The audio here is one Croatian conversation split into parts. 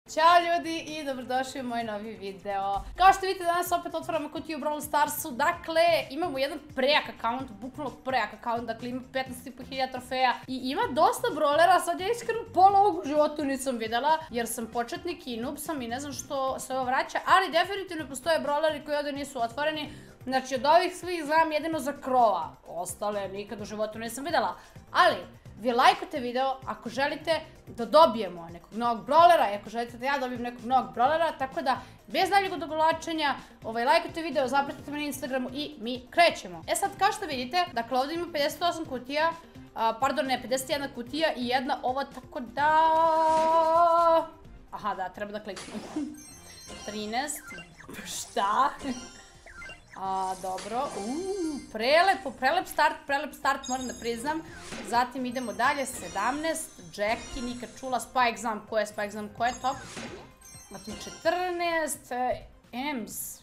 Ćao ljudi i dobrodošli u moj novi video. Kao što vidite, danas opet otvaramo kutiju u Brawl Starsu. Dakle, imamo jedan prejak account, bukvalno prejak account, dakle ima 15.500 trofeja i ima dosta brawlera. Sad ja iskreno pola ovog u životu nisam videla, jer sam početnik i noob sam i ne znam što se ovo vraća, ali definitivno postoje brawleri koji ovdje nisu otvoreni. Znači, od ovih svih znam jedino za Krova, ostale nikad u životu nisam videla, ali vi lajkujte video ako želite da dobijemo nekog novog brawlera i ako želite da ja dobijem nekog novog brawlera, tako da bez daljeg odugovlačenja lajkujte video, zapratite me na Instagramu i mi krećemo. E sad, kao što vidite, dakle ovdje ima 58 kutija, pardon ne, 51 kutija i jedna ova, tako da... Aha, da, treba da kliknem. 13, šta? Dobro, prelep start, moram da priznam. Zatim idemo dalje, 17, Jackie, nikad čula, Spike, znam ko je Spike, znam ko je top. Zatim 14, Ems.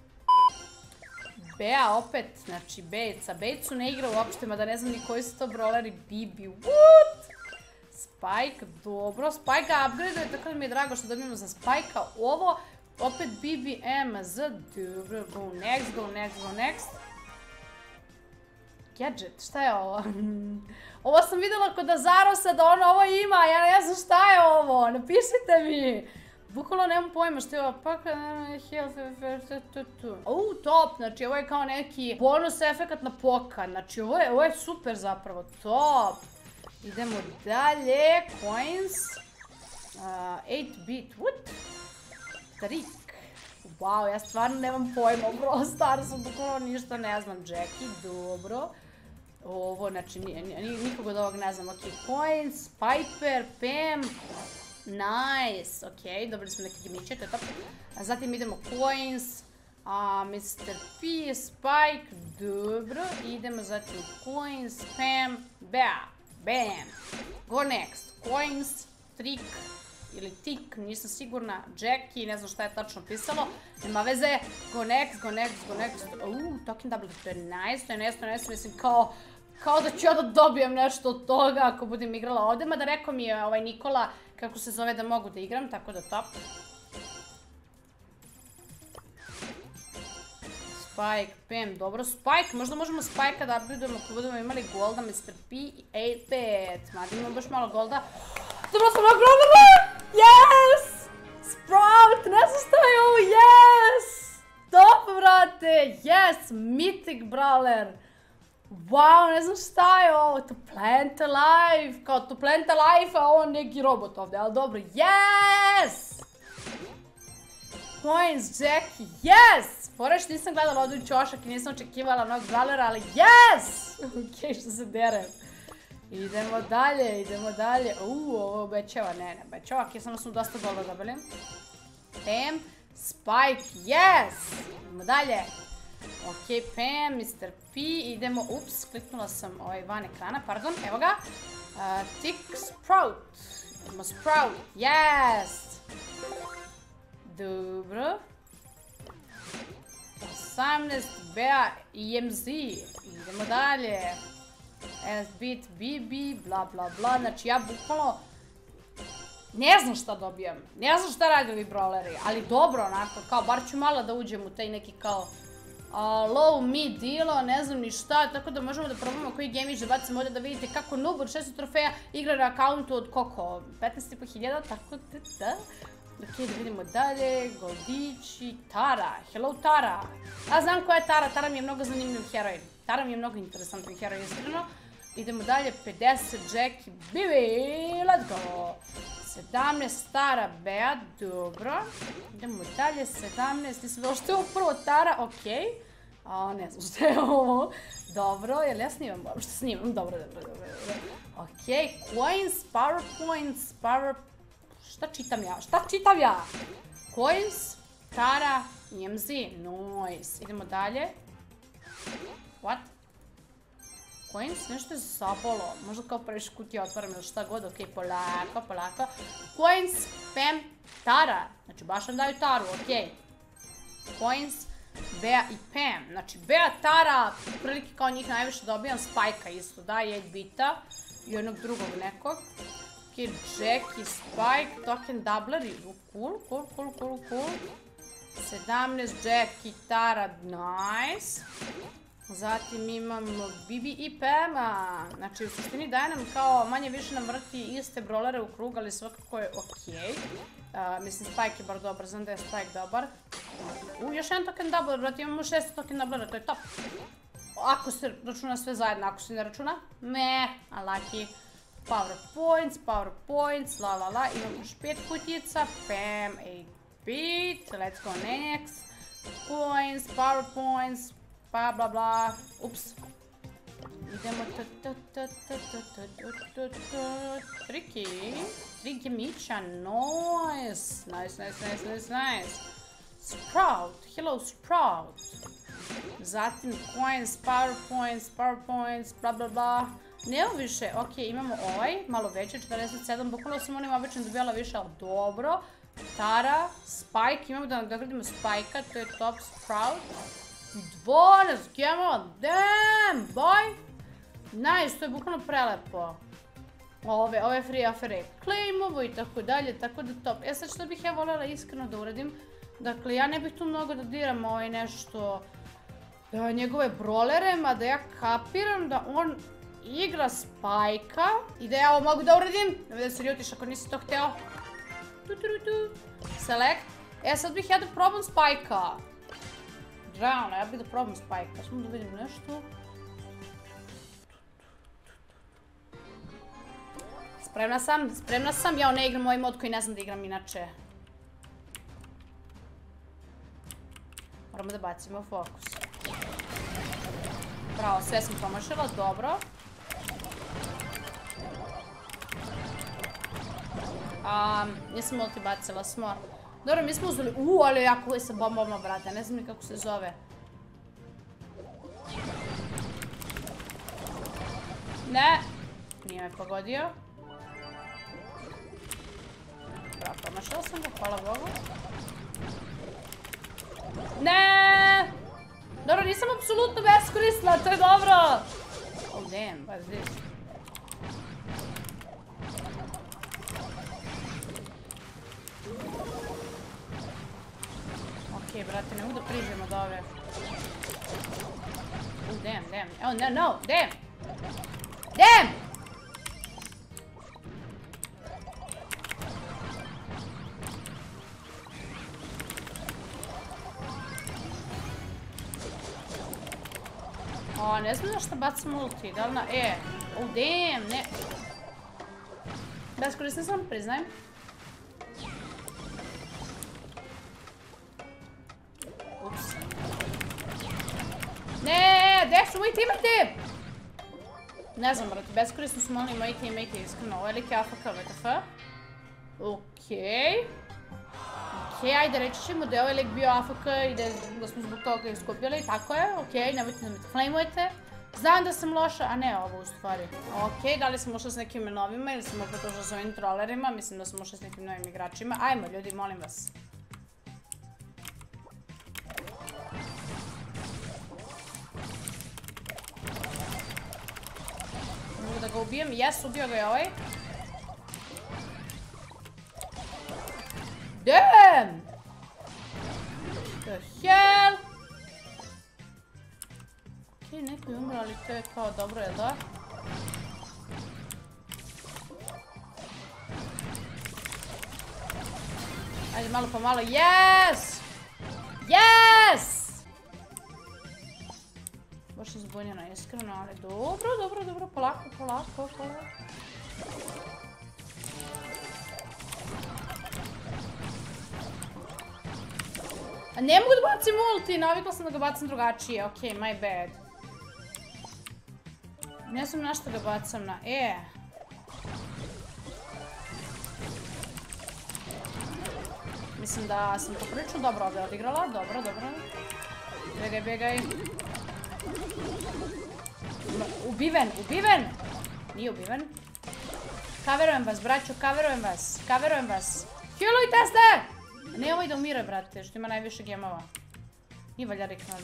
Bea opet, znači Bejca, Bejcu ne igra uopšte, mada ne znam ni koji su to brawleri. Bibi, what? Spike, dobro, Spike ga upgradeuje, tako da mi je drago što dobijemo za Spike-a ovo. Opet BBMZ, dobro, go next. Gadget, šta je ovo? Ovo sam vidjela kod Azarosa da ono ovo ima, ja ne znam šta je ovo, napišite mi. Bukvalno nemam pojma što je ovo, top, znači ovo je kao neki bonus efekat na poka, znači ovo je super zapravo, top. Idemo dalje, coins, 8-bit, what? Trik. Wow, ja stvarno nemam pojma o Brawl Starsu, bukvalno ništa ne znam. Jackie, dobro. Ovo, znači, nikog od ovog ne znam. Ok, Coins, Piper, Pam. Nice, ok, dobili smo neke gemiće, to je top. Zatim idemo Coins, Mr. P, Spike, dobro. Idemo zatim Coins, Pam, Bea, bam. Go next, Coins, Trik. Ili Tik, nisam sigurna, Jackie, ne znam šta je tačno pisalo, nema veze, go next, Talking W, to je nice, mislim kao da ću ja da dobijem nešto od toga ako budem igrala ovdje, mada rekao mi je Nikola kako se zove da mogu da igram, tako da top. Spike, Pam, dobro, Spike, možda možemo Spike-a da upgradeujemo ako budemo imali golda, Mr. P i 8-bit, mada imamo baš malo golda. Dobro sam nagrobila! Yes! Sprout! Ne znam šta je ovo, yes! Top, brate! Yes! Mythic Brawler! Wow, ne znam šta je ovo, To Plant Alive! Kao To Plant Alive, a ovo neki robot ovdje, ali dobro, yes! Coins, Jackie, yes! Fora što nisam gledala ovdje u čošak i nisam očekivala novog Brawlera, ali yes! Ok, što se derem. Idemo dalje, ovo obećava, ne obećava, ok, samo smo dosta dobro dobili. Pam, Spike, yes! Idemo dalje. Ok, Pam, Mr. P, idemo, ups, kliknula sam van ekrana, pardon, evo ga. Tick, Sprout, idemo Sprout, yes! Dobro. 18, Bea i MZ, idemo dalje. S-bit, BB, bla bla bla, znači ja bukvalno ne znam šta dobijam, ne znam šta radi ovi brawleri, ali dobro onako, kao bar ću malo da uđem u taj neki kao low mid dealo, ne znam ni šta, tako da možemo da probamo koji gemić da bacimo ovdje da vidite kako noob od 600 trofeja igra na akauntu od koliko, 15.500, tako da. Ok, da vidimo dalje, Goldići, Tara, hello Tara. Ja znam koja je Tara, Tara mi je mnogo zanimljiv heroj. Tara mi je mnogo interesantan heroj, iskreno. Idemo dalje, 50, Jackie, Bibi, let's go. 17, Tara, Bea, dobro. Idemo dalje, 17, nisam bilo što je ovo prvo Tara, ok. Ne znam što je ovo. Dobro, jel ja snimam? Što snimam? Dobro. Ok, Coins, PowerPoints, Šta čitam ja? Coins, Tara, EMZ, nice. Idemo dalje. What? Coins, nešto je zabolo. Možda kao prviš kutija otvaram ili šta god, ok, polako. Coins, Pam, Tara. Znači baš nam daju Taru, ok. Coins, Bea i Pam. Znači Bea, Tara, prilike kao njih najviše dobijam Spike-a isto, da, 8-bita i onog drugog nekog. Ok, Jackie, Spike, token doubleri. Cool. 17 Jackie, Tara, nice. Zatim imamo Bibi i Pema. Znači, u suštini daje nam kao manje više nam vrti iste brolere u krug, ali svakako je okej. Mislim, Spike je bar dobar, znam da je Spike dobar. Još jedan token doubler, brate, imamo 600 token doublera, to je top. Ako se računa sve zajedno, ako se ne računa, meh, unlucky. Power points, la. Imamo još 5 kutica, Pam, 8 bit, let's go next. Points, power points, pa bla bla, ups. Idemo Tricky Mića, nice. Sprout, hello Sprout. Zatim coins, power points, bla bla bla. Nemo više, ok, imamo ovaj, malo veći, 47, bukvalno sam onim obično dobijala više, ali dobro. Tara, Spike, imamo da nagradimo Spike-a, to je top. Sprout. 12 gemova, damn boy! Nice, to je bukvalno prelepo. Ove free ofere, claimovo i tako dalje, tako da top. Sad što bih ja voljela iskreno da uradim, dakle ja ne bih tu mnogo da diram nešto njegove brolere, mada ja kapiram da on igra Spike-a i da ja ovo mogu da uradim. Da se ljutiš ako nisi to hteo. Select. Sad bih ja da probam Spike-a. Realno, ja bih da probam Spike-a. Samo da vidim nešto. Spremna sam. Ja ne igram ovaj mod koji ne znam da igram inače. Moramo da bacimo fokus. Bravo, sve sam promašila, dobro. Nisam multi bacila, smo. Dobro, mi smo uzeli, ali jako je sa bombama, brate, ne znam ni kako se zove. Ne, nije me pogodio. Bravo, promašila sam ga, hvala Bogu. Ne! Dobro, nisam apsolutno beskorisna, to je dobro! Oh damn, what's this? Okej, brate, ne mogu da priđem od ove. Oh damn. Oh no, damn! Damn! Ne znam zašto bacam ulti, da li na E? Oh damn, ne. Beskorisno sam, priznajem. Ups. Ne, gdje su moji teammates? Ne znam, brate, beskorisno su oni moji teammates, iskreno. Ovo je lik AFK, VTF. Okej. Okej, ajde, reći ćemo da je ovaj lik bio AFK i da smo zbog toga izgubili, tako je, okej, nemojte da me flameujete. Znam da sam loša, a ne ovo u stvari. Okej, da li sam ušla s nekim novima ili sam opet ušla s ovim trollerima, mislim da sam ušla s nekim novim igračima. Ajmo ljudi, molim vas. Mogu da ga ubijem, jes, ubio ga je ovaj. Damn! The hell? Okej, neko je umro, ali to je kao dobro, jel da? Ajde, malo po malo, yes! Yes! Baš sam zbunjena, iskreno, ali dobro, polako. A ne mogu da bacim ulti, navikla sam da ga bacam drugačije, okej, my bad. Ne znam na što ga bacam, na E. Mislim da sam to prilično dobro ovdje odigrala, dobro. Begaj. Ubiven! Nije ubiven. Coverujem vas, braćo, coverujem vas. Healujte se! Ne ovoj da umire, brate, što ima najviše gemova. Nije valja rekla.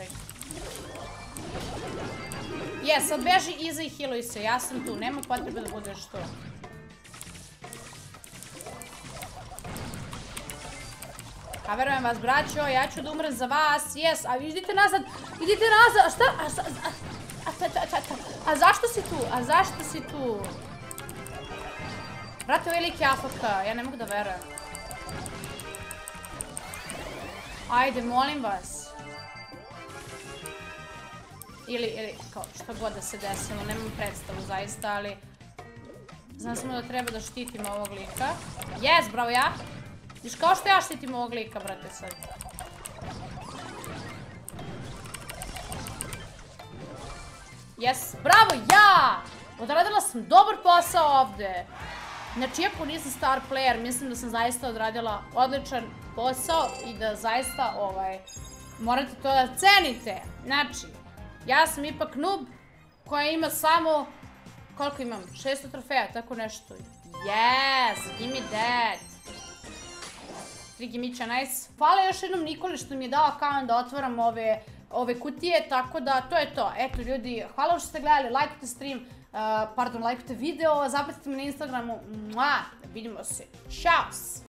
Sad beži iza i healuj se, ja sam tu, nema potrebe da budeš tu. Verujem vas, braćo, ja ću da umrem za vas, jes, a idite nazad, a šta? A zašto si tu? Brate, ovaj lik je AFK, ja ne mogu da verujem. Ajde, molim vas. Ili, kao, što god da se desilo, nemam predstavu zaista, ali... Znam samo da treba da štitim ovog lika. Jes, bravo ja! Viš kao što ja štitim ovog lika, brate, sad. Jes, bravo ja! Odradila sam dobar posao ovde. Znači, iako nisam star player, mislim da sam zaista odradila odličan posao i da zaista, morate to da cenite. Znači, ja sam ipak noob koja ima samo, koliko imam? 600 trofeja, tako nešto. Yes, give me that. 3 gimića, nice. Hvala još jednom Nikoli što mi je dao account da otvaram ove kutije, tako da to je to. Eto ljudi, hvala što ste gledali, lajkujte stream, lajkujte video, zapratite me na Instagramu. Vidimo se. Ćao!